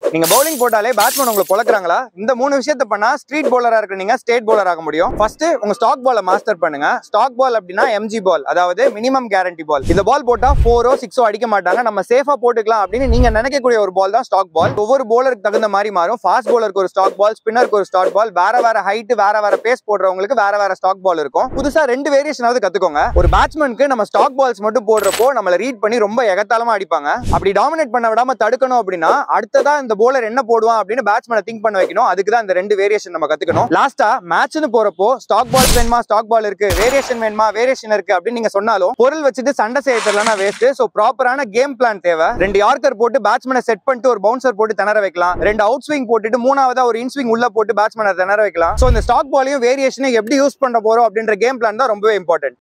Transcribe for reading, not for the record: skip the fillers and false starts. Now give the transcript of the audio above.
நீங்க பவுலிங் போட்டாலே பேட்ஸ்மேன் உங்களுக்கு பொளக்குறாங்களா? இந்த 3 விஷயத்த பண்ணா ஸ்ட்ரீட் பவுலரா இருக்க நீங்க ஸ்டேட் பவுலர் ஆக முடியும். ஃபர்ஸ்ட் உங்க ஸ்டாக் பாலை மாஸ்டர் பண்ணுங்க. ஸ்டாக் பால் அப்படின்னா எம்ஜி பால், அதாவது மினிமம் கேரண்டி பால். இந்த பால் போட்டா 4ஓ 6ஓ அடிக்க மாட்டாங்க, நம்ம சேஃபா போட்டுக்கலாம் அப்படின்னு நீங்க நினைக்கக்கூடிய ஒரு பால் தான் ஸ்டாக் பால். ஒவ்வொரு பவுலருக்கு தகுந்த மாதிரி மாறும். ஃபாஸ்ட் பவுலருக்கு ஒரு ஸ்டாக் பால், ஸ்பின்னருக்கு ஒரு ஸ்டாக் பால், வேற வேற ஹைட் வேற வேற பேஸ் போடுறவங்களுக்கு வேற வேற ஸ்டாக் பால் இருக்கும். புதுசா 2 வேரியேஷனாவது கத்துக்கோங்க. ஒரு பேட்ஸ்மேனுக்கு நம்ம ஸ்டாக் பால்ஸ் மட்டும் போடுறப்போ நம்மள ரீட் பண்ணி ரொம்ப எகத்தாளமா அடிப்பாங்க. அப்படி டாமினேட் பண்ண விடாம தடுக்கணும் அப்படின்னா அடுத்ததா இந்த பவுலர் என்ன போடுவான் அப்படின்னு பேட்ஸ்மேனை திங்க் பண்ண வைக்கணும். அதுக்கு தான் இந்த 2 வேரியேஷன் நம்ம கத்துக்கணும். லாஸ்டா மேட்ச்னு போறப்போ ஸ்டாக் பால் வேணுமா, ஸ்டாக் பால் இருக்கு, வேரியேஷன் வேணுமா, வேரியேஷன் இருக்கு அப்படின்னு நீங்க சொன்னாலும் பொருள் வச்சுட்டு சண்டை செய்ய தெரியலனா வேஸ்ட். சோ ப்ராப்பரான கேம் பிளான் தேவை. 2 யார்க்கர் போட்டு பேட்ஸ்மேனை செட் பண்ணிட்டு ஒரு பவுன்சர் போட்டு திணற வைக்கலாம். 2 அவுட் ஸ்விங் போட்டுட்டு மூணாவதா ஒரு இன் ஸ்விங் உள்ள போட்டு பேட்ஸ்மேனை திணற வைக்கலாம். சோ இந்த ஸ்டாக் பாலையும் வேரியேஷனையும் எப்படி யூஸ் பண்ண போறோம் அப்படின்ற கேம் பிளான் தான் ரொம்பவே இம்பார்ட்டன்ட்.